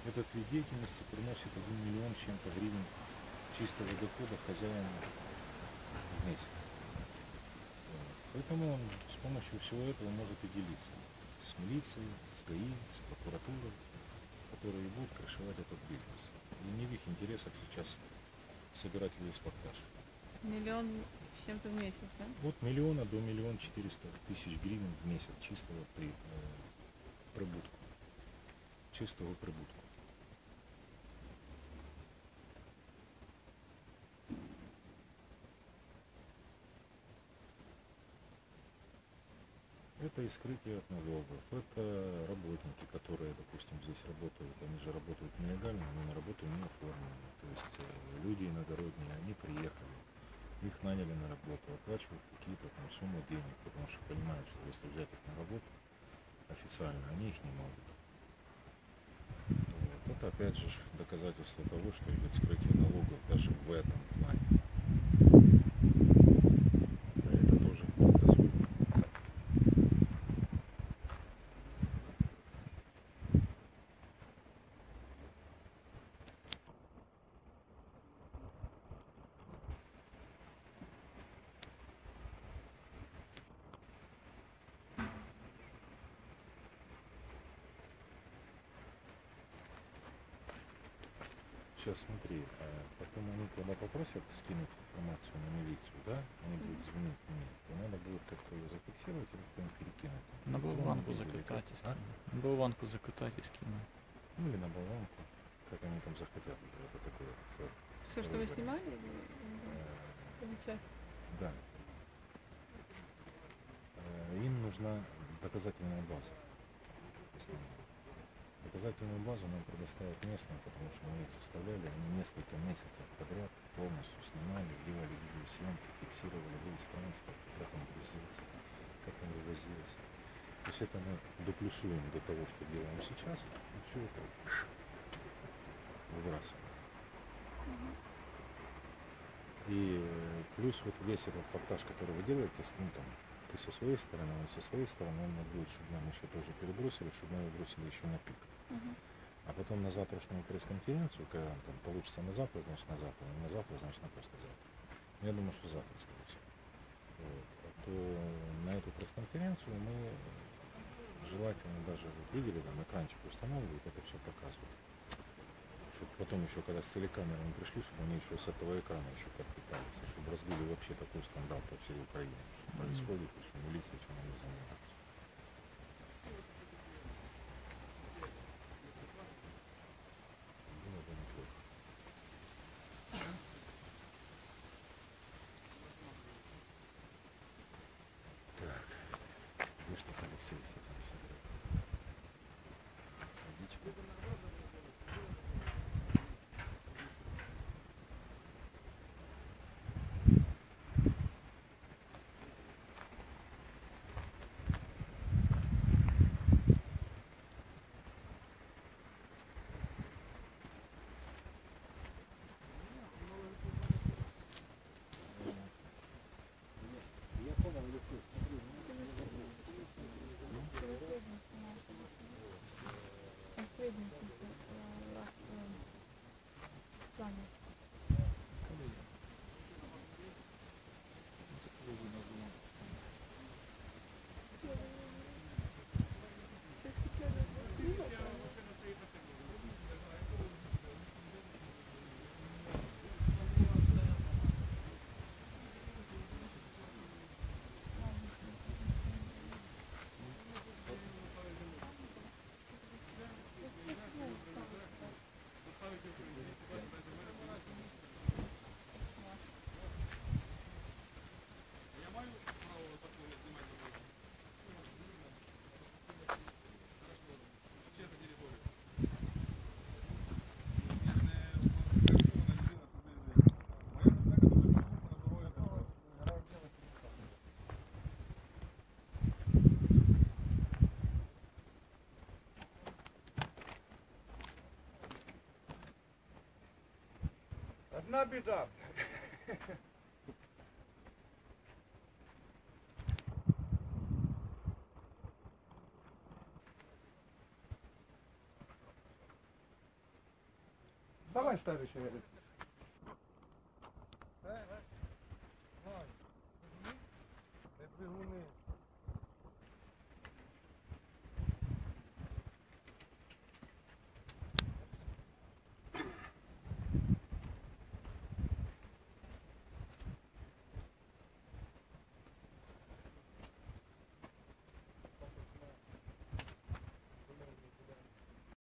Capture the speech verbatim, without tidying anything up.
Этот вид деятельности приносит один миллион с чем-то гривен чистого дохода хозяину в месяц. Поэтому он с помощью всего этого может и делиться с милицией, с ГАИ, с прокуратурой, которые будут крышевать этот бизнес. И не в их интересах сейчас собирать весь фактаж. Миллион с чем-то в месяц, да? От миллиона до миллиона четыреста тысяч гривен в месяц чистого при, э, прибутку. Чистого прибутку. Это и скрытие от налогов, это работники, которые, допустим, здесь работают, они же работают нелегально, они на работу не оформлены. То есть э, люди иногородние, они приехали, их наняли на работу, оплачивают какие-то там суммы денег, потому что понимают, что если взять их на работу официально, они их не могут. Вот. Это опять же доказательство того, что идет скрытие налогов даже в этом плане. Это тоже доказуемо. Сейчас смотри, потом они когда попросят скинуть информацию на милицию, да, они будут звонить мне, то надо будет как-то ее зафиксировать или кто-нибудь перекинуть. На болванку закатать и скинуть. На болванку закатать и скинуть. Ну или на болванку, как они там захотят. Это такое. Все, Все, что вы снимали? Или, или часть? Да. Им нужна доказательная база. Доказательную базу нам предоставят местные, потому что мы их заставляли, они несколько месяцев подряд полностью снимали, делали видеосъемки, фиксировали весь транспорт, как он грузился, как он вывозился. То есть это мы доплюсуем до того, что делаем сейчас, и все это выбрасываем. И плюс вот весь этот фактаж, который вы делаете, ну там, ты со своей стороны, он со своей стороны, он будет, чтобы нам еще тоже перебросили, чтобы мы его бросили еще на пик. Uh-huh. А потом на завтрашнюю пресс-конференцию, когда он там получится на завтра, значит на завтра, не на завтра, значит на послезавтра. Я думаю, что завтра, скорее всего. Вот. То на эту пресс-конференцию мы желательно даже, вот видели, там экранчик устанавливают, это все показывают. Чтобы потом еще, когда с телекамерами пришли, чтобы они еще с этого экрана еще подпитались, чтобы разбили вообще такой скандал по всей Украине, что происходит, и что милиция чем они занимаются. Было бы неплохо. Так, где что Алексей с этим собрал? Водичку. Последний плане. Одна беда. Давай следующее.